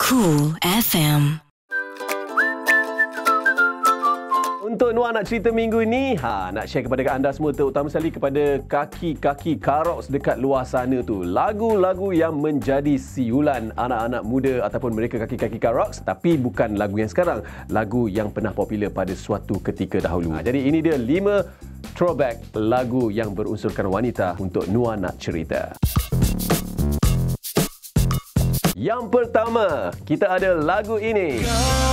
Cool FM. Untuk Nuar nak cerita minggu ni, nak share kepada anda semua, terutama sekali kepada kaki-kaki karoks dekat luar sana tu. Lagu-lagu yang menjadi siulan anak-anak muda ataupun mereka kaki-kaki karoks, tapi bukan lagu yang sekarang. Lagu yang pernah popular pada suatu ketika dahulu. Jadi ini dia 5 throwback lagu yang berunsurkan wanita untuk Nuar nak cerita. Yang pertama, kita ada lagu ini.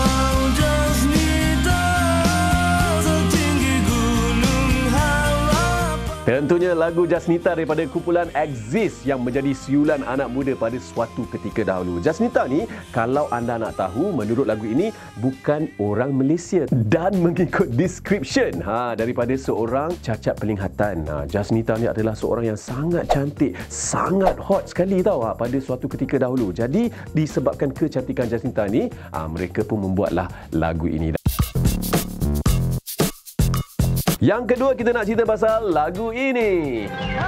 Tentunya lagu Jasnita daripada kumpulan Exist yang menjadi siulan anak muda pada suatu ketika dahulu. Jasnita ni, kalau anda nak tahu, menurut lagu ini bukan orang Malaysia dan mengikut description daripada seorang cacat penglihatan. Jasnita ni adalah seorang yang sangat cantik, sangat hot sekali tau pada suatu ketika dahulu. Jadi disebabkan kecantikan Jasnita ni, mereka pun membuatlah lagu ini. Yang kedua, kita nak cerita pasal lagu ini.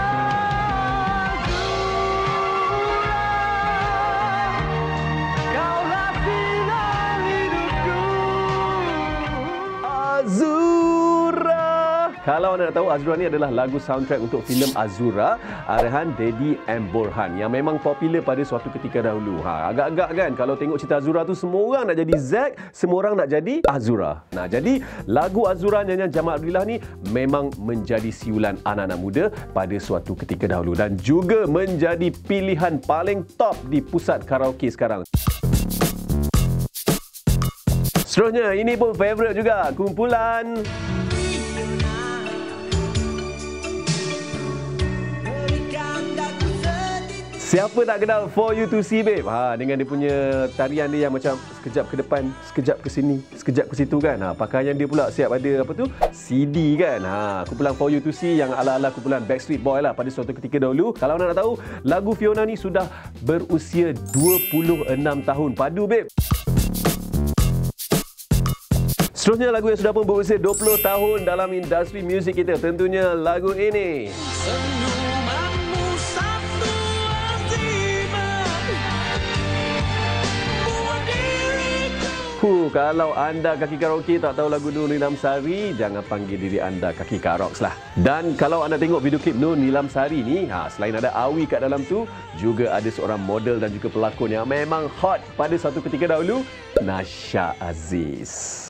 Azura. Kalau anda nak tahu, Azura ni adalah lagu soundtrack untuk filem Azura, arahan Dedi M. Borhan, yang memang popular pada suatu ketika dahulu. Agak-agak kan, kalau tengok cerita Azura tu, semua orang nak jadi Zack, semua orang nak jadi Azura. Jadi lagu Azura nyanyian Jamal Abdillah ni memang menjadi siulan anak-anak muda pada suatu ketika dahulu dan juga menjadi pilihan paling top di pusat karaoke sekarang. Seterusnya, ini pun favourite juga, kumpulan siapa tak kenal For You To See, babe? Dengan dia punya tarian dia yang macam sekejap ke depan, sekejap ke sini, sekejap ke situ kan. Pakaian dia pula siap ada apa tu? CD kan. Kumpulan For You To See yang ala-ala kumpulan Backstreet Boy lah pada suatu ketika dahulu. Kalau anda nak tahu, lagu Fiona ni sudah berusia 26 tahun. Padu, babe. Seterusnya, lagu yang sudah pun berusia 20 tahun dalam industri muzik kita. Tentunya lagu ini. Kalau anda kaki karaoke tak tahu lagu Nur Nilam Sari, jangan panggil diri anda kaki karoks lah. Dan kalau anda tengok video klip Nur Nilam Sari ni, selain ada Awi kat dalam tu, juga ada seorang model dan juga pelakon yang memang hot pada satu ketika dahulu, Nasha Aziz.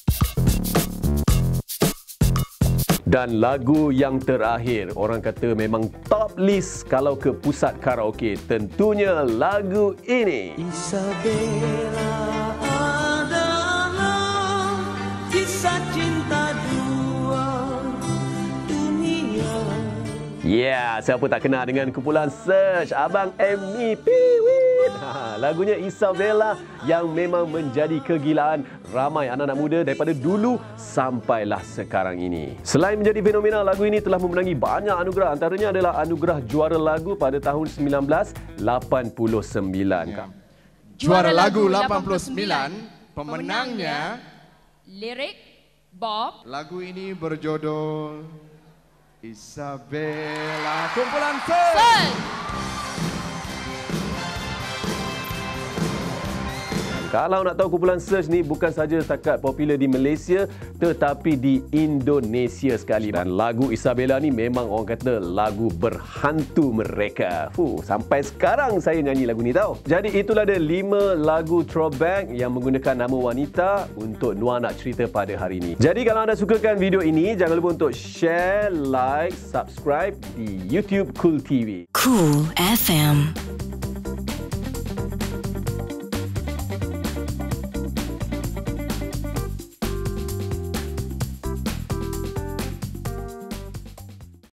Dan lagu yang terakhir, orang kata memang top list kalau ke pusat karaoke, tentunya lagu ini. Isabella. Siapa tak kenal dengan kumpulan Search, Abang Emi Piwit. Lagunya Isabella yang memang menjadi kegilaan ramai anak-anak muda daripada dulu sampailah sekarang ini. Selain menjadi fenomena, lagu ini telah memenangi banyak anugerah. Antaranya adalah anugerah juara lagu pada tahun 1989. Juara lagu 89, pemenangnya Lirik Bob. Lagu ini berjudul Isabella, kumpulan Search. Kalau nak tahu, kumpulan Search ni bukan saja setakat popular di Malaysia, tetapi di Indonesia sekali. Dan lagu Isabella ni memang orang kata lagu berhantu mereka. Sampai sekarang saya nyanyi lagu ni tau. Jadi itulah dia 5 lagu throwback yang menggunakan nama wanita untuk Nuar nak cerita pada hari ini. Jadi kalau anda sukakan video ini, jangan lupa untuk share, like, subscribe di YouTube Cool TV. Cool FM.